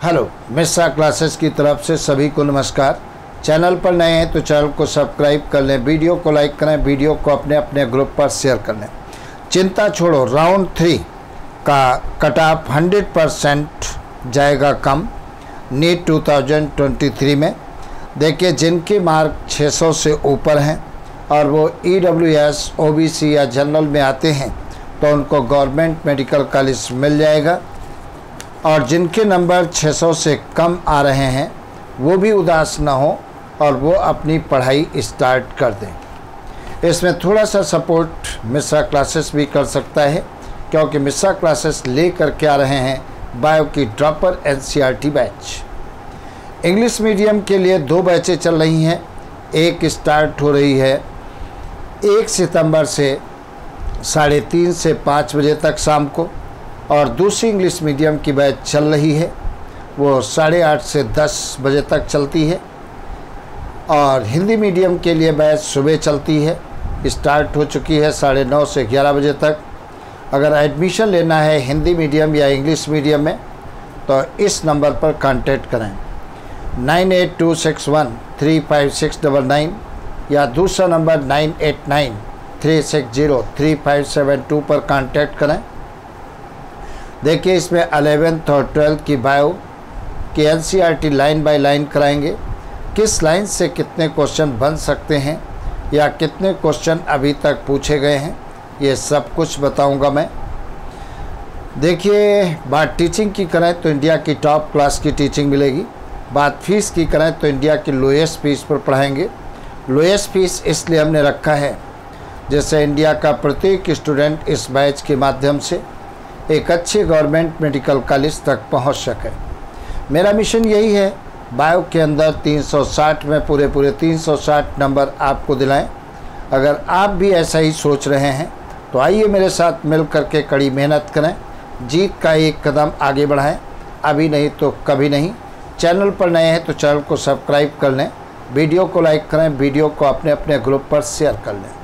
Hello, Mishra classes की तरफ से सभी को नमस्कार। चैनल पर नए हैं तो चैनल को सब्सक्राइब कर लें, वीडियो को लाइक करें, वीडियो को अपने अपने ग्रुप पर शेयर कर लें। चिंता छोड़ो, राउंड 3 का कट ऑफ 100% जाएगा कम नीट 2023 में। देखिए, जिनके मार्क 600 से ऊपर हैं और वो EWS, OBC या जनरल में आते हैं तो उनको गवर्नमेंट मेडिकल कॉलेज मिल जाएगा, और जिनके नंबर 600 से कम आ रहे हैं वो भी उदास ना हो और वो अपनी पढ़ाई स्टार्ट कर दें। इसमें थोड़ा सा सपोर्ट मिश्रा क्लासेस भी कर सकता है, क्योंकि मिश्रा क्लासेस ले कर के आ रहे हैं बायो की ड्रॉपर NCERT बैच। इंग्लिश मीडियम के लिए 2 बैचें चल रही हैं। एक स्टार्ट हो रही है 1 सितंबर से 3:30 से 5 बजे तक शाम को, और दूसरी इंग्लिश मीडियम की बैच चल रही है, वो 8:30 से 10 बजे तक चलती है। और हिंदी मीडियम के लिए बैच सुबह चलती है, स्टार्ट हो चुकी है 9:30 से 11 बजे तक। अगर एडमिशन लेना है हिंदी मीडियम या इंग्लिश मीडियम में तो इस नंबर पर कांटेक्ट करें 9826135699 या दूसरा नंबर 9893603572 पर कांटेक्ट करें। देखिए, इसमें 11th और 12th की बायो की NCERT लाइन बाय लाइन कराएंगे। किस लाइन से कितने क्वेश्चन बन सकते हैं या कितने क्वेश्चन अभी तक पूछे गए हैं, ये सब कुछ बताऊंगा मैं। देखिए, बात टीचिंग की करें तो इंडिया की टॉप क्लास की टीचिंग मिलेगी। बात फीस की करें तो इंडिया की लोएस्ट फीस पर पढ़ाएंगे। लोएस्ट फीस इसलिए हमने रखा है जैसे इंडिया का प्रत्येक स्टूडेंट इस बैच के माध्यम से एक अच्छे गवर्नमेंट मेडिकल कॉलेज तक पहुंच सके। मेरा मिशन यही है, बायो के अंदर 360 में पूरे 360 नंबर आपको दिलाएं। अगर आप भी ऐसा ही सोच रहे हैं तो आइए मेरे साथ मिल कर के कड़ी मेहनत करें, जीत का एक कदम आगे बढ़ाएं। अभी नहीं तो कभी नहीं। चैनल पर नए हैं तो चैनल को सब्सक्राइब कर लें, वीडियो को लाइक करें, वीडियो को अपने अपने ग्रुप पर शेयर कर लें।